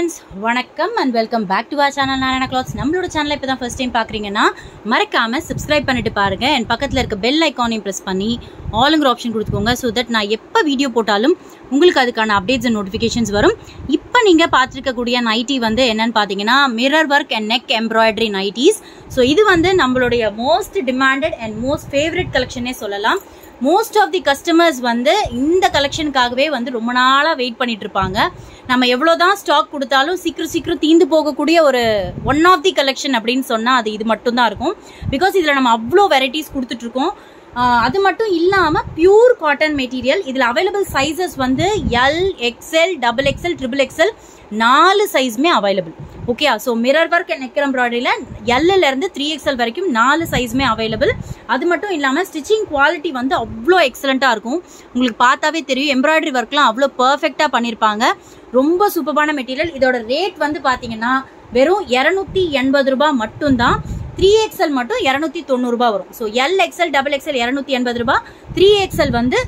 friends, வணக்கம் and welcome back to our channel Narayana Clothes. நம்மளோட சேனலை இப்பதான் first time பார்க்கறீங்கன்னா மறக்காம subscribe பண்ணிட்டு பாருங்க and பக்கத்துல இருக்க bell icon-ஐயும் press பண்ணி all-ங்கற ஆப்ஷன் கொடுத்துக்கோங்க so that நான் எப்ப வீடியோ போட்டாலும் உங்களுக்கு அதுக்கான updates and notifications வரும். இப்போ நீங்க பார்த்திருக்க கூடிய நைட்டி வந்து என்னன்னு பாத்தீங்கன்னா mirror work and neck embroidery nighties. So இது வந்து நம்மளுடைய most demanded and most favorite collection-ஏ சொல்லலாம். Most of the customers வந்து இந்த கலெக்ஷனுக்காகவே வந்து ரொம்ப நாளா வெயிட் பண்ணிட்டு இருப்பாங்க. நம்ம எவ்வளவுதான் ஸ்டாக் கொடுத்தாலும் சீக்கிரம் தீந்து போகக்கூடிய ஒரு ஒன் ஆஃப் தி கலெக்ஷன் அப்படின்னு சொன்னா அது இது மட்டும் தான் இருக்கும். பிகாஸ் இதுல நம்ம அவ்வளோ வெரைட்டிஸ் கொடுத்துட்டு இருக்கோம். அது மட்டும் இல்லாம பியூர் காட்டன் மெட்டீரியல். இதுல அவைலபிள் சைசஸ் வந்து L, XL, double XL, triple XL 4 சைஸ்மே available. Okay, so mirror work and neck எம்ப்ராய்டரியில எல்ல இருந்து 3XL வரைக்கும் 4 சைஸ்மே அவைலபிள். அது மட்டும் இல்லாம ஸ்டிச்சிங் குவாலிட்டி வந்து அவ்வளோ எக்ஸலண்டா இருக்கும். உங்களுக்கு பார்த்தாவே தெரியும், எம்ப்ராய்டரி ஒர்க்லாம் அவ்வளோ பர்ஃபெக்டா பண்ணிருப்பாங்க. ரொம்ப சூப்பரான மெட்டீரியல். இதோட ரேட் வந்து பாத்தீங்கன்னா வெறும் 280 ரூபாய் மட்டும்தான். 3XL மட்டும் 290 ரூபாய் வரும். So L, XL, double XL 280 ரூபாய், 3XL வந்து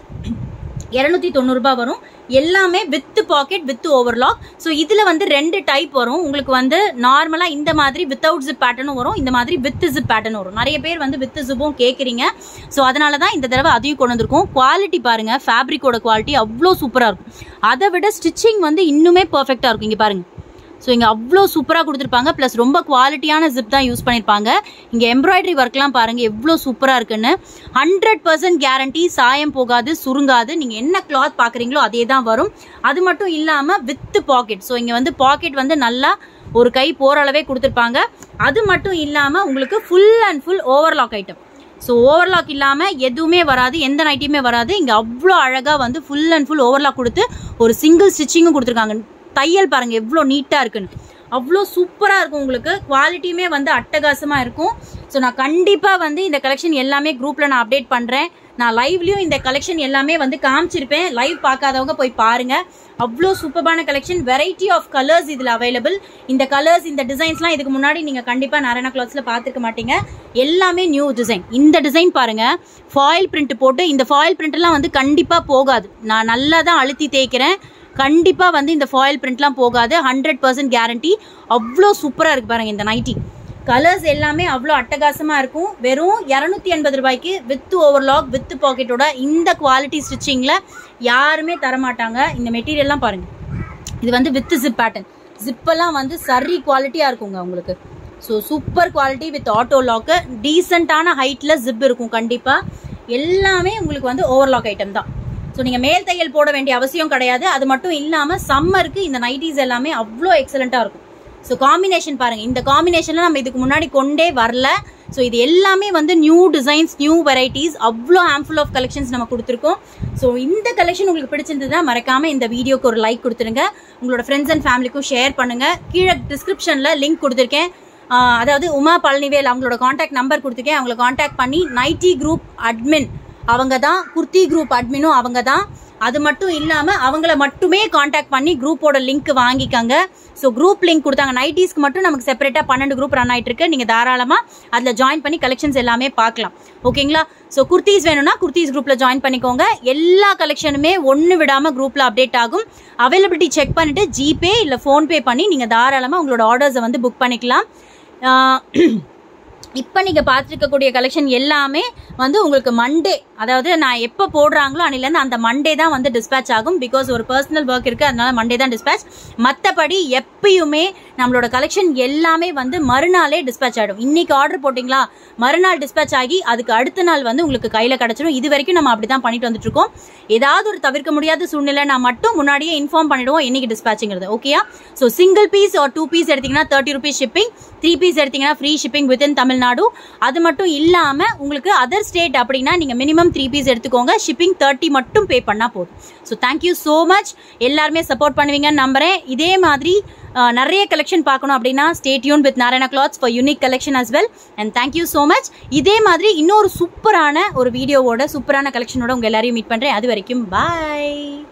290 ரூபாய் வரும். எல்லாமே with pocket with overlock. So இதுல வந்து 2 டைப் வரும். உங்களுக்கு வந்து நார்மலா இந்த மாதிரி வித்தவுட் ஜிப் பேட்டர்னும் வரும், இந்த மாதிரி வித் ஜிப் பேட்டர்னும் வரும். நிறைய பேர் வந்து வித் ஜிப்பும் கேட்குறீங்க. ஸோ அதனாலதான் இந்த தடவை அதையும் கொண்டு வந்திருக்கோம். குவாலிட்டி பாருங்க, ஃபேப்ரிக்கோட குவாலிட்டி அவ்வளோ சூப்பரா இருக்கும். அதை விட ஸ்டிச்சிங் வந்து இன்னுமே பர்ஃபெக்டா இருக்கும். இங்க பாருங்க, ஸோ இங்கே அவ்வளோ சூப்பராக கொடுத்துருப்பாங்க. ப்ளஸ் ரொம்ப குவாலிட்டியான ஜிப் தான் யூஸ் பண்ணியிருப்பாங்க. இங்கே எம்ப்ராய்டரி ஒர்க்லாம் பாருங்கள் எவ்வளோ சூப்பராக இருக்குன்னு. 100% கேரண்டி, சாயம் போகாது, சுருங்காது. நீங்கள் என்ன கிளாத் பார்க்குறீங்களோ அதே தான் வரும். அது மட்டும் இல்லாமல் வித் பாக்கெட். ஸோ இங்கே வந்து பாக்கெட் வந்து நல்லா ஒரு கை போகிற அளவே கொடுத்துருப்பாங்க. அது மட்டும் இல்லாமல் உங்களுக்கு full and full overlock item. So overlock இல்லாமல் எதுவுமே வராது, எந்த நைட்டியுமே வராது. இங்கே அவ்வளோ அழகாக வந்து ஃபுல் அண்ட் ஃபுல் ஓவர்லாக் கொடுத்து ஒரு சிங்கிள் ஸ்டிச்சிங்கும் கொடுத்துருக்காங்க. தையல் பாருங்க எவ்வளோ நீட்டா இருக்குன்னு, அவ்வளோ சூப்பரா இருக்கும். உங்களுக்கு குவாலிட்டியுமே வந்து அட்டகாசமா இருக்கும். ஸோ நான் கண்டிப்பா வந்து இந்த கலெக்ஷன் எல்லாமே குரூப்ல நான் அப்டேட் பண்றேன். நான் லைவ்லயும் இந்த கலெக்ஷன் எல்லாமே வந்து காமிச்சிருப்பேன். லைவ் பார்க்காதவங்க போய் பாருங்க. அவ்வளோ சூப்பரான கலெக்ஷன், வெரைட்டி ஆஃப் கலர்ஸ் இதுல அவைலபிள். இந்த கலர்ஸ், இந்த டிசைன்ஸ்லாம் இதுக்கு முன்னாடி நீங்க கண்டிப்பா நாராயணா கிளாத்ஸ்ல பார்த்துருக்க மாட்டீங்க. எல்லாமே நியூ டிசைன். இந்த டிசைன் பாருங்க, ஃபாயில் பிரிண்ட் போட்டு. இந்த ஃபாயில் பிரிண்ட் எல்லாம் வந்து கண்டிப்பா போகாது. நான் நல்லா தான் அழுத்தி தேய்க்கிறேன். கண்டிப்பா வந்து இந்த ஃபாயில் பிரிண்ட்லாம் போகாது. 100% கேரண்டி. அவ்வளோ சூப்பரா இருக்கு பாருங்க இந்த நைட்டி. கலர்ஸ் எல்லாமே அவ்வளோ அட்டகாசமா இருக்கும். வெறும் 280 ரூபாய்க்கு வித் ஓவர்லாக் வித் பாக்கெட்டோட இந்த குவாலிட்டி ஸ்டிச்சிங்ல யாருமே தரமாட்டாங்க. இந்த மெட்டீரியல்லாம் பாருங்க, இது வந்து வித் ஜிப் பேட்டர்ன். ஜிப்பெல்லாம் வந்து சரி குவாலிட்டியா இருக்குங்க உங்களுக்கு. So super quality with auto lock. டீசென்டான ஹைட்ல ஜிப் இருக்கும் கண்டிப்பா. எல்லாமே உங்களுக்கு வந்து ஓவர்லாக் ஐட்டம் தான். ஸோ நீங்கள் மேல் தையல் போட வேண்டிய அவசியம் கிடையாது. அது மட்டும் இல்லாமல் சம்மருக்கு இந்த நைட்டிஸ் எல்லாமே அவ்வளோ எக்ஸலண்ட்டாக இருக்கும். ஸோ காம்பினேஷன் பாருங்கள், இந்த காம்பினேஷனில் நம்ம இதுக்கு முன்னாடி கொண்டே வரல. ஸோ இது எல்லாமே வந்து நியூ டிசைன்ஸ், நியூ வெரைட்டிஸ், அவ்வளோ ஹேண்ட்ஃபுல் ஆஃப் கலெக்ஷன்ஸ் நம்ம கொடுத்துருக்கோம். ஸோ இந்த கலெக்ஷன் உங்களுக்கு பிடிச்சிருந்ததுன்னா மறக்காமல் இந்த வீடியோக்கு ஒரு லைக் கொடுத்துருங்க. உங்களோட ஃப்ரெண்ட்ஸ் அண்ட் ஃபேமிலிக்கும் ஷேர் பண்ணுங்கள். கீழே டிஸ்கிரிப்ஷனில் லிங்க் கொடுத்துருக்கேன். அதாவது உமா palanivel அவங்களோட கான்டாக்ட் நம்பர் கொடுத்துருக்கேன். அவங்கள கான்டாக்ட் பண்ணி நைட்டி குரூப் அட்மின் அவங்க தான், குர்த்தி குரூப் அட்மினும் அவங்க தான். அது மட்டும் இல்லாம அவங்கள மட்டுமே கான்டாக்ட் பண்ணி குரூப்போட லிங்க் வாங்கிக்கங்க. ஸோ குரூப் லிங்க் கொடுத்தாங்க. நைட்டிஸ்க்கு மட்டும் நமக்கு செப்பரேட்டா 12 குரூப் ரன் ஆயிட்டு இருக்கு. நீங்க தாராளமா அதுல ஜாயின் பண்ணி கலெக்ஷன்ஸ் எல்லாமே பார்க்கலாம். ஓகேங்களா? ஸோ குர்த்திஸ் வேணும்னா குர்த்திஸ் குரூப்ல ஜாயின் பண்ணிக்கோங்க. எல்லா கலெக்ஷனுமே ஒன்னு விடாம குரூப்ல அப்டேட் ஆகும். அவைலபிலிட்டி செக் பண்ணிட்டு ஜிபே இல்ல போன்பே பண்ணி நீங்க தாராளமா உங்களோட ஆர்டர்ஸை வந்து புக் பண்ணிக்கலாம். இப்போ நீங்கள் பார்த்துருக்கக்கூடிய கலெக்ஷன் எல்லாமே வந்து உங்களுக்கு மண்டே, அதாவது நான் எப்போ போடுறாங்களோ அன்னிலேருந்து அந்த மண்டே தான் வந்து டிஸ்பேச் ஆகும். பிகாஸ் ஒரு பர்சனல் ஒர்க் இருக்குது, அதனால மண்டே தான் டிஸ்பேச். மற்றபடி எப்பயுமே நம்மளோட கலெக்ஷன் எல்லாமே வந்து மறுநாளே டிஸ்பேச் ஆகிடும். இன்னைக்கு ஆர்டர் போட்டிங்களா, மறுநாள் டிஸ்பேச் ஆகி அதுக்கு அடுத்த நாள் வந்து உங்களுக்கு கையில் கிடச்சிடும். இது வரைக்கும் நம்ம அப்படி தான் பண்ணிட்டு வந்துட்டு இருக்கோம். ஏதாவது ஒரு தவிர்க்க முடியாத சூழ்நிலை நான் மட்டும் முன்னாடியே இன்ஃபார்ம் பண்ணிடுவோம் என்னைக்கு டிஸ்பேச்சுங்கிறது. ஓகேயா? ஸோ சிங்கிள் பீஸ் ஒரு 2 பீஸ் எடுத்தீங்கன்னா 30 rupees ஷிப்பிங், 3 பீஸ் எடுத்தீங்கன்னா ஃப்ரீ ஷிப்பிங் வித்தின் தமிழ்நாடு. அது மட்டும் இல்லாம உங்களுக்கு அதர் ஸ்டேட் அப்படின்னா நீங்க மினிமம் 3 பீஸ் எடுத்துக்கோங்க. ஷிப்பிங் 30 மட்டும் பே பண்ணா போதும். So thank you so much. எல்லாருமே சப்போர்ட் பண்ணுவீங்கன்னு நம்புறேன். இதே மாதிரி நிறைய கலெக்ஷன் பார்க்கணும் அப்படின்னா stay tune with Narayana clothes for unique collection as well. And thank you so much. இதே மாதிரி இன்னொரு சூப்பரான ஒரு வீடியோவோட சூப்பரான கலெக்ஷனோட உங்க எல்லாரையும் மீட் பண்றேன். அது வரைக்கும் பாய்.